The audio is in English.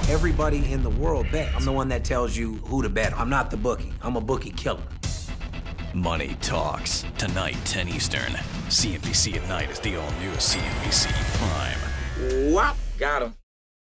Everybody in the world bets. I'm the one that tells you who to bet on. I'm not the bookie. I'm a bookie killer. Money Talks. Tonight, 10 Eastern. CNBC at night is the all-new CNBC Prime. Whop! Got him.